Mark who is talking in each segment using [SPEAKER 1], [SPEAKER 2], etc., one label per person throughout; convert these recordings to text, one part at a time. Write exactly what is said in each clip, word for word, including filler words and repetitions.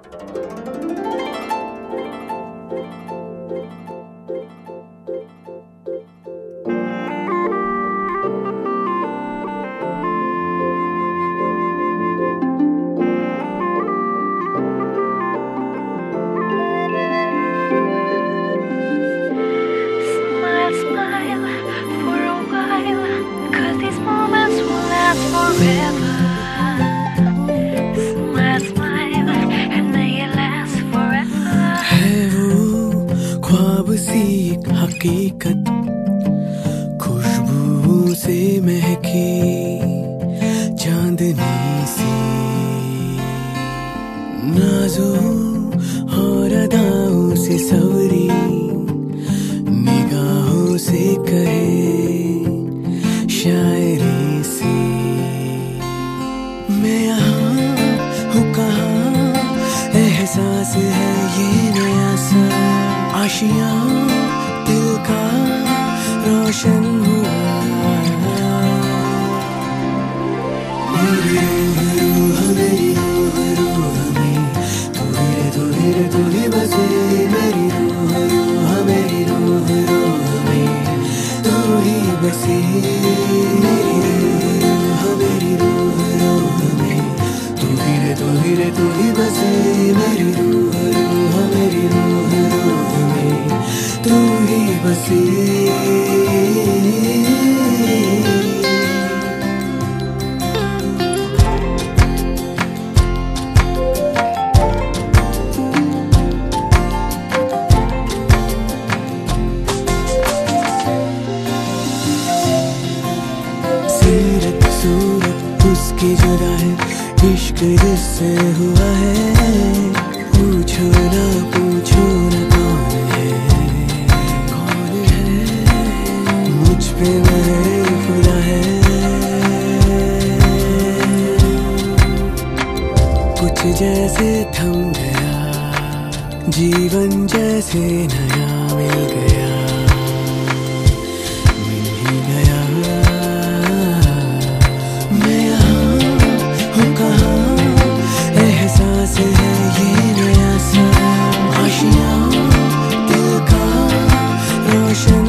[SPEAKER 1] हकीकत खुशबू से महकी चांदनी सी नाजो और अदाओं से सवरी निगाहों से कहे शायरी सी मैं यहाँ हूँ कहाँ एहसास है ये नया सा आशियाँ दिल का रोशन हुआ मेरी रूह मेरी रूह रूह में तू ही तू ही तू ही बसे मेरी रूह रूह मेरी रूह रूह में तू ही बसे मेरी रूह मेरी रूह रूह में तू ही तू ही तू ही बसे मेरी रूह रूह मेरी रूह रूह में तू ही बसी सीरत सूरत उसकी जुदा है इश्क जिससे हुआ है पूछो ना पूछो ना कौन है मुझ पे मेरे खुदा है कुछ जैसे थम गया जीवन जैसे नया मिल गया मिल ही गया मैं यहाँ हूँ कहाँ एहसास है ये नया सा आशियाँ दिल का रोशन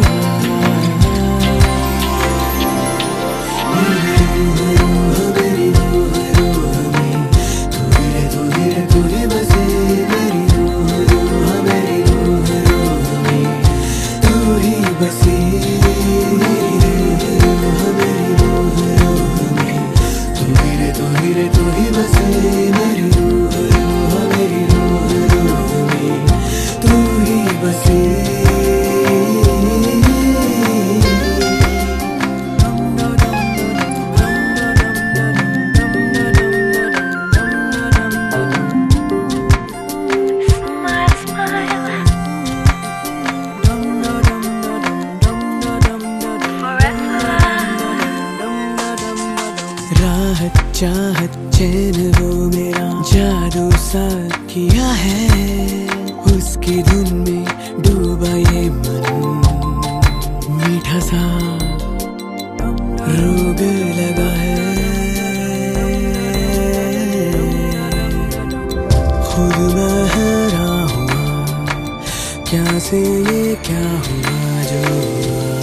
[SPEAKER 1] चाहत चैन वो मेरा जादू सा किया है उसकी धुन में डूबा ये मन मीठा सा रोग लगा है खुद मैं हैरान हुआ क्या से ये क्या हुआ जो